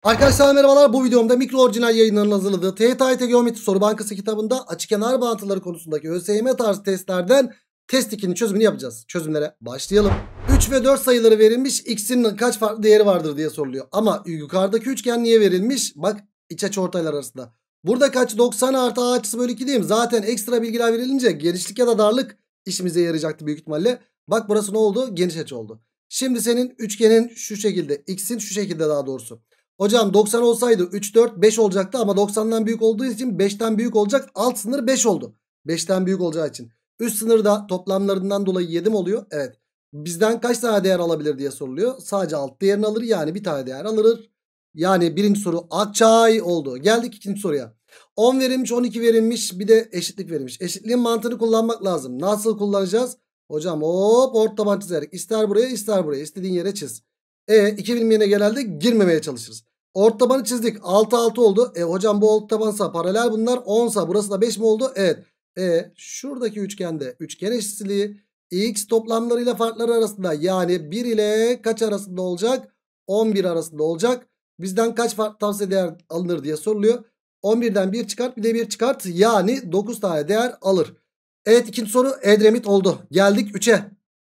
Arkadaşlar merhabalar, bu videomda Mikro Orijinal Yayınları'nın hazırladığı TYT Geometri Soru Bankası kitabında açıkenar bağıntıları konusundaki ÖSYM tarzı testlerden test 2'nin çözümünü yapacağız. Çözümlere başlayalım. 3 ve 4 sayıları verilmiş, x'in kaç farklı değeri vardır diye soruluyor. Ama yukarıdaki üçgen niye verilmiş? Bak, iç açıortaylar arasında. Burada kaç? 90 artı a açısı bölü 2 değil mi? Zaten ekstra bilgiler verilince genişlik ya da darlık işimize yarayacaktı büyük ihtimalle. Bak, burası ne oldu? Geniş açı oldu. Şimdi senin üçgenin şu şekilde, x'in şu şekilde daha doğrusu. Hocam 90 olsaydı 3, 4, 5 olacaktı ama 90'dan büyük olduğu için 5'ten büyük olacak. Alt sınır 5 oldu. 5'ten büyük olacağı için. Üst sınır da toplamlarından dolayı 7 mi oluyor? Evet. Bizden kaç tane değer alabilir diye soruluyor. Sadece alt değerini alır, yani bir tane değer alır. Yani birinci soru Akçay oldu. Geldik ikinci soruya. 10 verilmiş, 12 verilmiş, bir de eşitlik verilmiş. Eşitliğin mantığını kullanmak lazım. Nasıl kullanacağız? Hocam hop ortaban çizerek, ister buraya ister buraya, istediğin yere çiz. 2 bilinmeyene genelde girmemeye çalışırız. Ortabanı çizdik. 6 6 oldu. Hocam bu ortabansa paralel bunlar. 10'sa burası da 5 mi oldu? Evet. Şuradaki üçgende üçgen eşitsizliği x toplamlarıyla farkları arasında, yani 1 ile kaç arasında olacak? 11 arasında olacak. Bizden kaç farklı tavsiye değer alınır diye soruluyor. 11'den 1 çıkart, bir de 1 çıkart. Yani 9 tane değer alır. Evet, ikinci soru Edremit oldu. Geldik 3'e.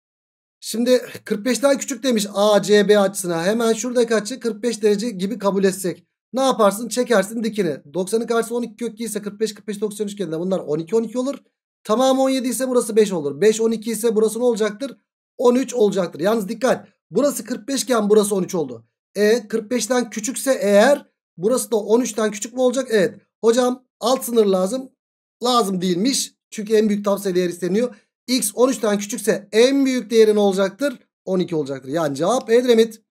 Şimdi 45'ten küçük demiş ACB açısına. Hemen şuradaki açı 45 derece gibi kabul etsek. Ne yaparsın? Çekersin dikini. 90'ın karşısı 12 kök ise 45 45 90 üçgeninde bunlar 12 12 olur. Tamamı 17 ise burası 5 olur. 5 12 ise burası ne olacaktır? 13 olacaktır. Yalnız dikkat. Burası 45 iken burası 13 oldu. 45'ten küçükse eğer burası da 13'ten küçük mü olacak? Evet. Hocam alt sınır lazım. Lazım değilmiş. Çünkü en büyük tavsiye değer isteniyor. X 13'ten küçükse en büyük değeri ne olacaktır? 12 olacaktır. Yani cevap Edremit.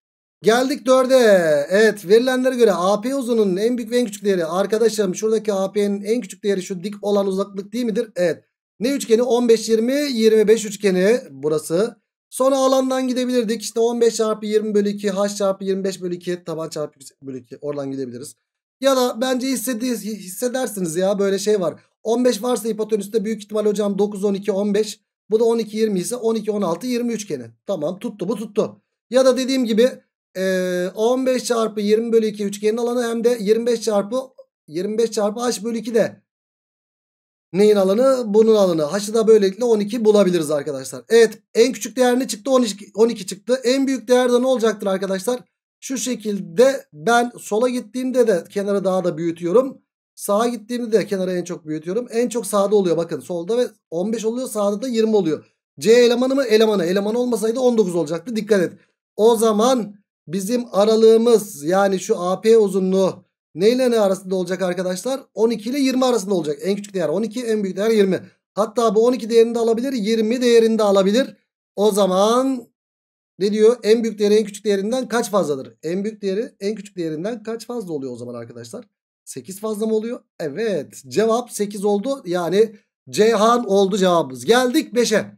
Geldik 4'e. Evet, verilenlere göre AP uzunluğunun en büyük ve en küçük değeri. Arkadaşlarım, şuradaki AP'nin en küçük değeri şu dik olan uzaklık değil midir? Evet. Ne üçgeni? 15 20 25 üçgeni burası. Sonra alandan gidebilirdik. İşte 15 çarpı 20 bölü 2 h çarpı 25 bölü 2 taban çarpı bölü 2, oradan gidebiliriz. Ya da bence hissedersiniz ya, böyle şey var. 15 varsa hipotenüste büyük ihtimal hocam 9 12 15. Bu da 12 20 ise 12 16 20 üçgeni. Tamam, tuttu, bu tuttu. Ya da dediğim gibi 15 çarpı 20 bölü 2 üçgenin alanı, hem de 25 çarpı h bölü 2 de neyin alanı? Bunun alanı. H'ı da böylelikle 12 bulabiliriz arkadaşlar. Evet, en küçük değer ne çıktı? 12 çıktı. En büyük değer de ne olacaktır arkadaşlar? Şu şekilde ben sola gittiğimde de kenarı daha da büyütüyorum. Sağa gittiğimde de kenarı en çok büyütüyorum. En çok sağda oluyor, bakın solda, ve 15 oluyor, sağda da 20 oluyor. C elemanı mı? Elemanı. Elemanı olmasaydı 19 olacaktı. Dikkat et. O zaman bizim aralığımız, yani şu AP uzunluğu neyle ne arasında olacak arkadaşlar? 12 ile 20 arasında olacak. En küçük değer 12, en büyük değer 20. Hatta bu 12 değerini de alabilir, 20 değerini de alabilir. O zaman ne diyor? En büyük değeri en küçük değerinden kaç fazladır? En büyük değeri en küçük değerinden kaç fazla oluyor o zaman arkadaşlar? 8 fazla mı oluyor? Evet. Cevap 8 oldu. Yani Ceyhan oldu cevabımız. Geldik 5'e.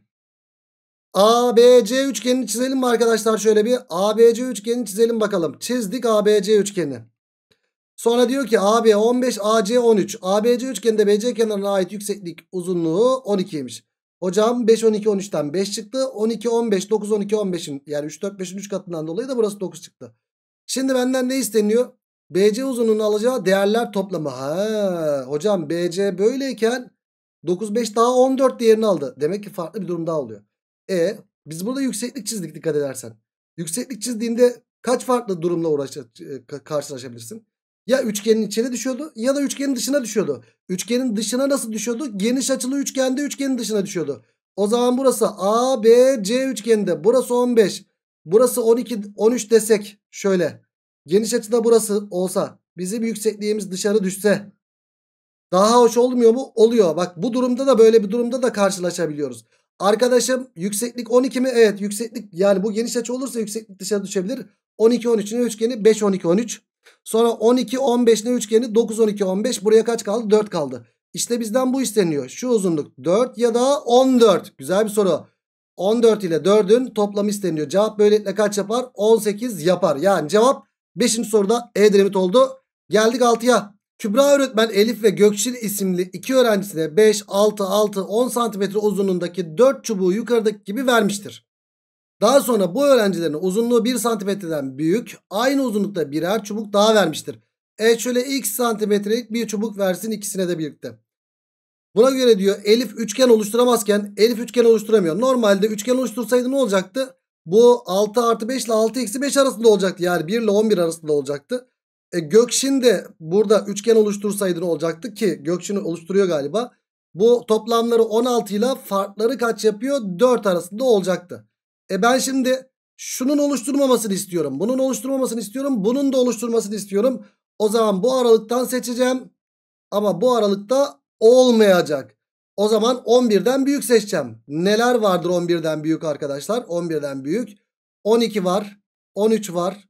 ABC üçgenini çizelim mi arkadaşlar? Şöyle bir ABC üçgenini çizelim bakalım. Çizdik ABC üçgenini. Sonra diyor ki AB 15, AC 13. ABC üçgeninde BC kenarına ait yükseklik uzunluğu 12'ymiş. Hocam 5 12 13'ten 5 çıktı. 12 15 9 12 15'in, yani 3 4 5'in 3 katından dolayı da burası 9 çıktı. Şimdi benden ne isteniyor? BC uzunluğunun alacağı değerler toplamı. Hocam BC böyleyken 9 5 daha 14 değerini aldı. Demek ki farklı bir durum daha oluyor. Biz burada yükseklik çizdik, dikkat edersen. Yükseklik çizdiğinde kaç farklı durumla karşılaşabilirsin? Ya üçgenin içine düşüyordu ya da üçgenin dışına düşüyordu. Üçgenin dışına nasıl düşüyordu? Geniş açılı üçgende üçgenin dışına düşüyordu. O zaman burası ABC üçgeninde, burası 15, burası 12 13 desek şöyle. Geniş açıda burası olsa, bizim yüksekliğimiz dışarı düşse daha hoş olmuyor mu? Oluyor. Bak, bu durumda da, böyle bir durumda da karşılaşabiliyoruz. Arkadaşım yükseklik 12 mi? Evet, yükseklik, yani bu geniş açı olursa yükseklik dışarı düşebilir. 12 13'ün üçgeni 5 12 13. Sonra 12 15 ne üçgeni? 9 12 15. Buraya kaç kaldı? 4 kaldı. İşte bizden bu isteniyor. Şu uzunluk 4 ya da 14. Güzel bir soru. 14 ile 4'ün toplamı isteniyor. Cevap böylelikle kaç yapar? 18 yapar. Yani cevap 5. soruda Edremit oldu. Geldik 6'ya. Kübra öğretmen Elif ve Gökçil isimli iki öğrencisine 5, 6, 6, 10 santimetre uzunluğundaki 4 çubuğu yukarıdaki gibi vermiştir. Daha sonra bu öğrencilerin uzunluğu 1 santimetreden büyük, aynı uzunlukta birer çubuk daha vermiştir. Şöyle x santimetrelik bir çubuk versin ikisine de birlikte. Buna göre diyor Elif üçgen oluşturamazken Elif üçgen oluşturamıyor. Normalde üçgen oluştursaydı ne olacaktı? Bu 6 artı 5 ile 6 eksi 5 arasında olacaktı. Yani 1 ile 11 arasında olacaktı. Gökşin de burada üçgen oluştursaydı ne olacaktı ki? Gökşin'i oluşturuyor galiba. Bu toplamları 16 ile farkları kaç yapıyor? 4 arasında olacaktı. Ben şimdi şunun oluşturmamasını istiyorum. Bunun oluşturmamasını istiyorum. Bunun da oluşturmasını istiyorum. O zaman bu aralıktan seçeceğim. Ama bu aralıkta olmayacak. O zaman 11'den büyük seçeceğim. Neler vardır 11'den büyük arkadaşlar? 11'den büyük 12 var, 13 var,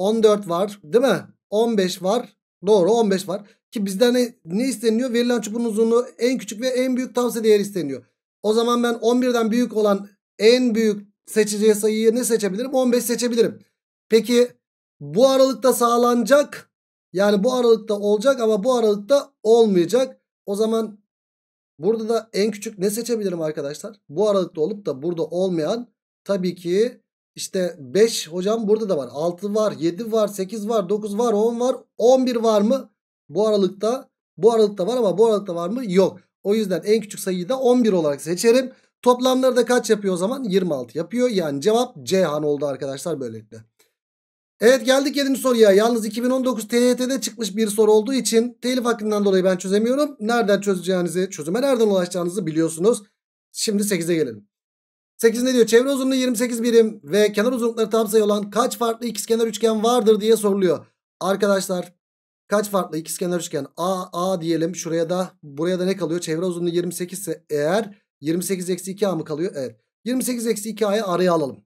14 var, değil mi? 15 var. Doğru, 15 var. Ki bizden ne isteniyor? Verilen çubuğun uzunluğu en küçük ve en büyük tam sayı değeri isteniyor. O zaman ben 11'den büyük olan en büyük seçeceği sayıyı ne seçebilirim? 15 seçebilirim. Peki bu aralıkta sağlanacak, yani bu aralıkta olacak ama bu aralıkta olmayacak. O zaman burada da en küçük ne seçebilirim arkadaşlar? Bu aralıkta olup da burada olmayan tabii ki işte 5 hocam burada da var. 6 var, 7 var, 8 var, 9 var, 10 var, 11 var mı? Bu aralıkta var ama bu aralıkta var mı? Yok. O yüzden en küçük sayıyı da 11 olarak seçerim. Toplamları da kaç yapıyor o zaman? 26 yapıyor. Yani cevap Ceyhan oldu arkadaşlar böylelikle. Evet, geldik 7. soruya. Yalnız 2019 TYT'de çıkmış bir soru olduğu için telif hakkından dolayı ben çözemiyorum. Nereden çözeceğinizi, çözüme nereden ulaşacağınızı biliyorsunuz. Şimdi 8'e gelelim. 8 ne diyor? Çevre uzunluğu 28 birim ve kenar uzunlukları tam sayı olan kaç farklı ikizkenar üçgen vardır diye soruluyor. Arkadaşlar kaç farklı ikizkenar üçgen? A diyelim. Şuraya da, buraya da ne kalıyor? Çevre uzunluğu 28 ise eğer 28 eksi 2A mı kalıyor? Evet. 28 eksi 2A'yı araya alalım.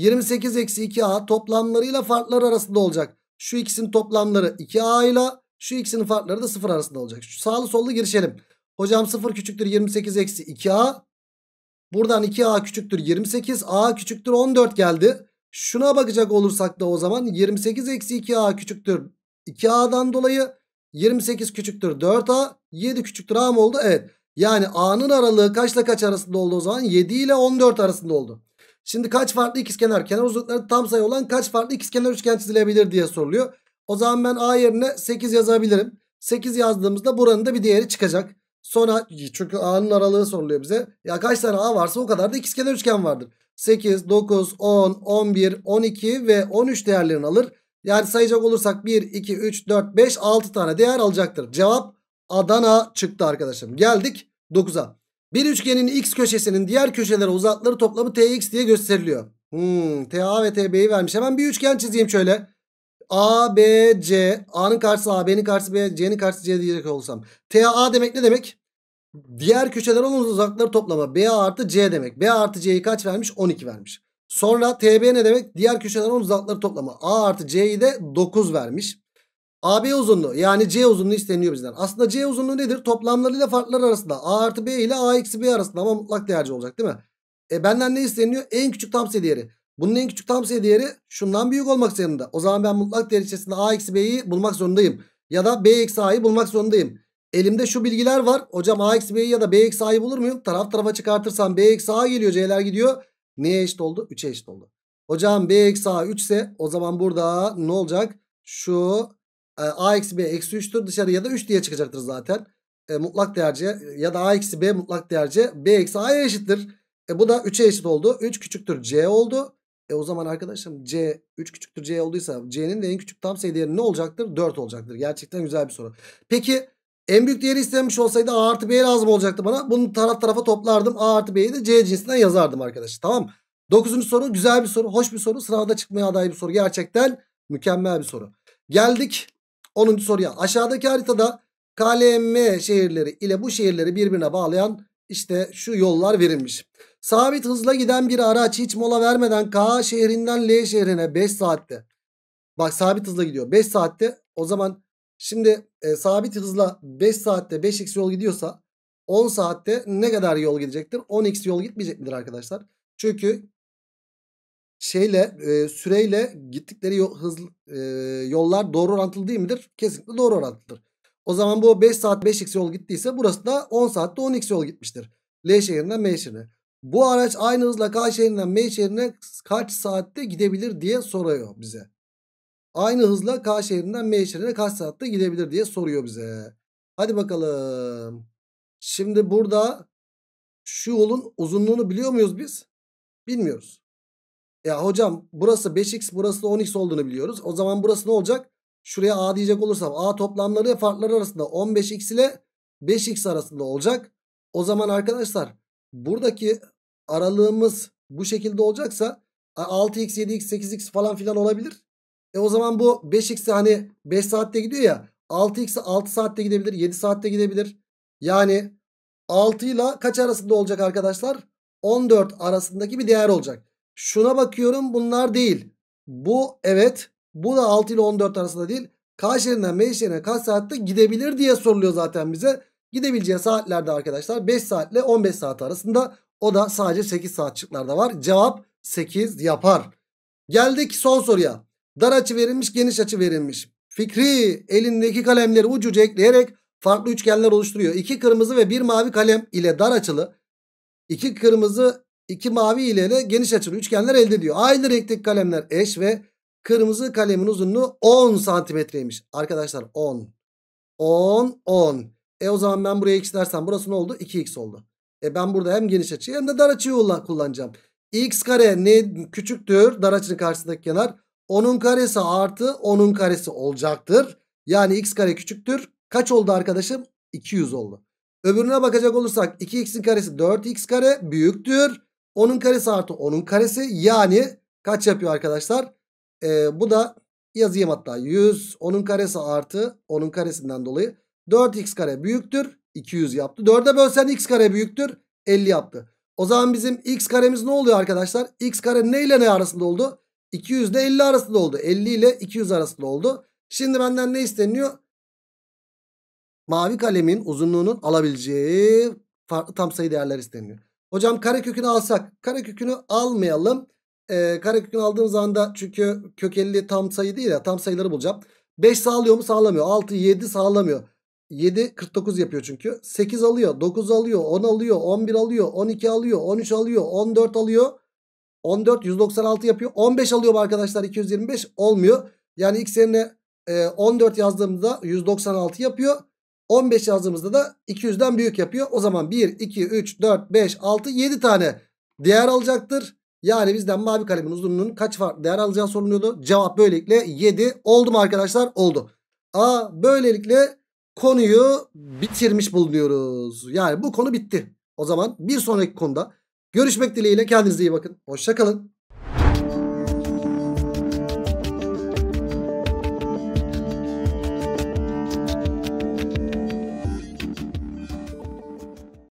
28 eksi 2A toplamlarıyla farkları arasında olacak. Şu ikisinin toplamları 2A ile şu ikisinin farkları da 0 arasında olacak. Şu sağlı sollu girişelim. Hocam 0 küçüktür 28 eksi 2A. Buradan 2A küçüktür 28. A küçüktür 14 geldi. Şuna bakacak olursak da o zaman 28 eksi 2A küçüktür 2A'dan dolayı 28 küçüktür 4A. 7 küçüktür A mı oldu? Evet. Yani A'nın aralığı kaçla kaç arasında oldu o zaman? 7 ile 14 arasında oldu. Şimdi kaç farklı ikizkenar, kenar uzunlukları tam sayı olan kaç farklı ikizkenar üçgen çizilebilir diye soruluyor. O zaman ben A yerine 8 yazabilirim. 8 yazdığımızda buranın da bir değeri çıkacak. Sonra çünkü A'nın aralığı soruluyor bize. Ya kaç tane A varsa o kadar da ikizkenar üçgen vardır. 8, 9, 10, 11, 12 ve 13 değerlerini alır. Yani sayacak olursak 1, 2, 3, 4, 5, 6 tane değer alacaktır. Cevap Adana çıktı arkadaşım. Geldik 9'a. Bir üçgenin x köşesinin diğer köşelere uzaklıkları toplamı tx diye gösteriliyor. TA ve TB'yi vermiş. Hemen bir üçgen çizeyim şöyle. A, B, C. A'nın karşısı A, B'nin karşısı B, C'nin karşısı C diyecek olsam. TA demek ne demek? Diğer köşeler olan uzaklıkları toplamı B artı C demek. B artı C'yi kaç vermiş? 12 vermiş. Sonra TB ne demek? Diğer köşeler olan uzaklıkları toplamı. A artı C'yi de 9 vermiş. AB uzunluğu, yani C uzunluğu isteniyor bizden. Aslında C uzunluğu nedir? Toplamlarıyla farkları arasında. A artı B ile A eksi B arasında, ama mutlak değerci olacak değil mi? Benden ne isteniyor? En küçük tam sayı değeri. Bunun en küçük tam sayı değeri şundan büyük olmak zorunda. O zaman ben mutlak değer içerisinde A eksi B'yi bulmak zorundayım. Ya da B eksi A'yı bulmak zorundayım. Elimde şu bilgiler var. Hocam A eksi B'yi ya da B eksi A'yı bulur muyum? Taraf tarafa çıkartırsam B eksi A geliyor. C'ler gidiyor. Neye eşit oldu? 3'e eşit oldu. Hocam B eksi A 3 ise o zaman burada ne olacak? Şu A eksi B eksi 3'tür, dışarıya da 3 diye çıkacaktır zaten. Mutlak değerce ya da A eksi B mutlak değerce B eksi A'ya eşittir. Bu da 3'e eşit oldu. 3 küçüktür C oldu. O zaman arkadaşım C 3 küçüktür C olduysa C'nin de en küçük tam sayı değeri ne olacaktır? 4 olacaktır. Gerçekten güzel bir soru. Peki en büyük değeri istenmiş olsaydı A artı B lazım olacaktı bana. Bunu taraf tarafa toplardım. A artı B'yi de C cinsinden yazardım arkadaşlar. Tamam. 9. soru güzel bir soru. Hoş bir soru. Sınavda çıkmaya aday bir soru. Gerçekten mükemmel bir soru. Geldik 10. soruya. Aşağıdaki haritada KLM şehirleri ile bu şehirleri birbirine bağlayan işte şu yollar verilmiş. Sabit hızla giden bir araç hiç mola vermeden K şehrinden L şehrine 5 saatte. Bak sabit hızla gidiyor 5 saatte. O zaman şimdi sabit hızla 5 saatte 5x yol gidiyorsa 10 saatte ne kadar yol gidecektir? 10x yol gitmeyecek midir arkadaşlar? Çünkü süreyle gittikleri yollar doğru orantılı değil midir? Kesinlikle doğru orantılıdır. O zaman bu 5 saat 5x yol gittiyse burası da 10 saatte 10x yol gitmiştir. L şehrinden M şehrine. Bu araç aynı hızla K şehrinden M şehrine kaç saatte gidebilir diye soruyor bize. Aynı hızla K şehrinden M şehrine kaç saatte gidebilir diye soruyor bize. Hadi bakalım. Şimdi burada şu yolun uzunluğunu biliyor muyuz biz? Bilmiyoruz. Ya hocam burası 5x burası da 10x olduğunu biliyoruz. O zaman burası ne olacak? Şuraya A diyecek olursam A toplamları ve farkları arasında 15x ile 5x arasında olacak. O zaman arkadaşlar buradaki aralığımız bu şekilde olacaksa 6x, 7x, 8x falan filan olabilir. O zaman bu 5x'e hani 5 saatte gidiyor ya, 6x'e 6 saatte gidebilir, 7 saatte gidebilir. Yani 6 ile kaç arasında olacak arkadaşlar? 14 arasındaki bir değer olacak. Şuna bakıyorum, bunlar değil. Bu evet. Bu da 6 ile 14 arasında değil. K şehrinden M şehrine kaç saatte gidebilir diye soruluyor zaten bize. Gidebileceği saatlerde arkadaşlar 5 saat ile 15 saat arasında. O da sadece 8 saatçıklarda var. Cevap 8 yapar. Geldik son soruya. Dar açı verilmiş, geniş açı verilmiş. Fikri elindeki kalemleri ucu uca ekleyerek farklı üçgenler oluşturuyor. 2 kırmızı ve 1 mavi kalem ile dar açılı, 2 kırmızı 2 mavi ile de geniş açılı üçgenler elde ediyor. Aynı renkteki kalemler eş ve kırmızı kalemin uzunluğu 10 santimetreymiş. Arkadaşlar 10. 10, 10. O zaman ben buraya x dersem burası ne oldu? 2x oldu. Ben burada hem geniş açıyı hem de dar açıyı kullanacağım. X kare ne küçüktür? Dar açının karşısındaki kenar. 10'un karesi artı 10'un karesi olacaktır. Yani x kare küçüktür. Kaç oldu arkadaşım? 200 oldu. Öbürüne bakacak olursak 2x'in karesi 4x kare büyüktür. 10'un karesi artı 10'un karesi. Yani kaç yapıyor arkadaşlar? Bu da yazayım hatta. 100 10'un karesi artı 10'un karesinden dolayı 4x kare büyüktür 200 yaptı. 4'e bölsen x kare büyüktür 50 yaptı. O zaman bizim x karemiz ne oluyor arkadaşlar? X kare ne ile ne arasında oldu? 200 ile 50 arasında oldu. 50 ile 200 arasında oldu. Şimdi benden ne isteniyor? Mavi kalemin uzunluğunun alabileceği farklı tam sayı değerler isteniyor. Hocam karekökünü alsak. Karekökünü almayalım. Karekökünü aldığım zaman da çünkü kök 50 tam sayı değil ya, tam sayıları bulacağım. 5 sağlıyor mu? Sağlamıyor. 6, 7 sağlamıyor. 7 49 yapıyor çünkü. 8 alıyor. 9 alıyor. 10 alıyor. 11 alıyor. 12 alıyor. 13 alıyor. 14 alıyor. 14 196 yapıyor. 15 alıyor mu arkadaşlar? 225 olmuyor. Yani x yerine 14 yazdığımızda 196 yapıyor. 15 yazdığımızda da 200'den büyük yapıyor. O zaman 1, 2, 3, 4, 5, 6, 7 tane değer alacaktır. Yani bizden mavi kalemin uzunluğunun kaç farklı değer alacağı soruluyordu. Cevap böylelikle 7 oldu mu arkadaşlar? Oldu. Böylelikle konuyu bitirmiş bulunuyoruz. Yani bu konu bitti. O zaman bir sonraki konuda görüşmek dileğiyle, kendinize iyi bakın. Hoşça kalın.